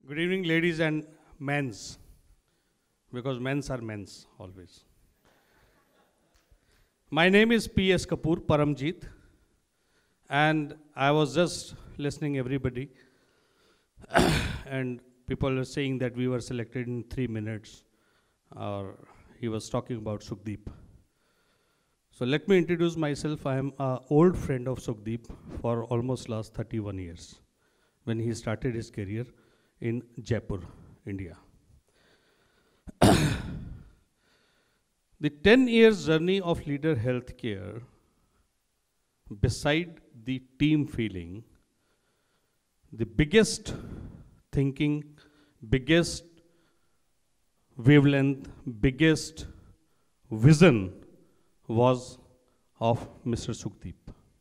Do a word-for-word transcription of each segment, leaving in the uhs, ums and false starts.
Good evening, ladies and men's, because men's are men's always. My name is P S Kapoor, Paramjeet, and I was just listening everybody, and people are saying that we were selected in three minutes, or he was talking about Sukhdeep. So let me introduce myself. I am an old friend of Sukhdeep for almost last thirty-one years, when he started his career in Jaipur, India. The ten years journey of Leader Healthcare, beside the team feeling, the biggest thinking, biggest wavelength, biggest vision was of Mister Sukhdeep.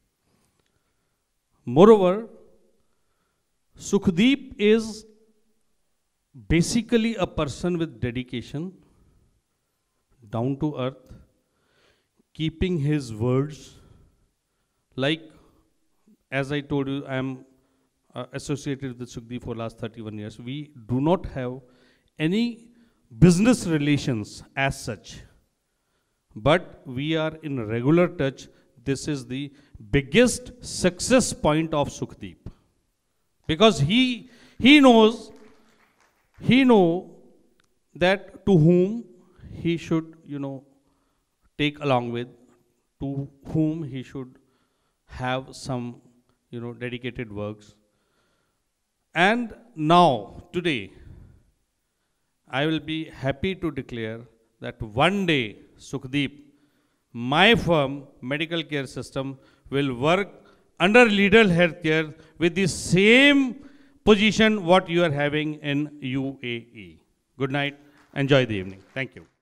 Moreover, Sukhdeep is basically a person with dedication, down to earth, keeping his words. Like, as I told you, I am uh, associated with Sukhdeep for last thirty-one years. We do not have any business relations as such, but we are in regular touch. This is the biggest success point of Sukhdeep, because he he knows he know that to whom he should, you know, take along with, to whom he should have some, you know, dedicated works. And now, today, I will be happy to declare that one day, Sukhdeep, my firm, Medical Care System, will work under Leader Healthcare with the same position what you are having in U A E. Good night. Enjoy the evening. Thank you.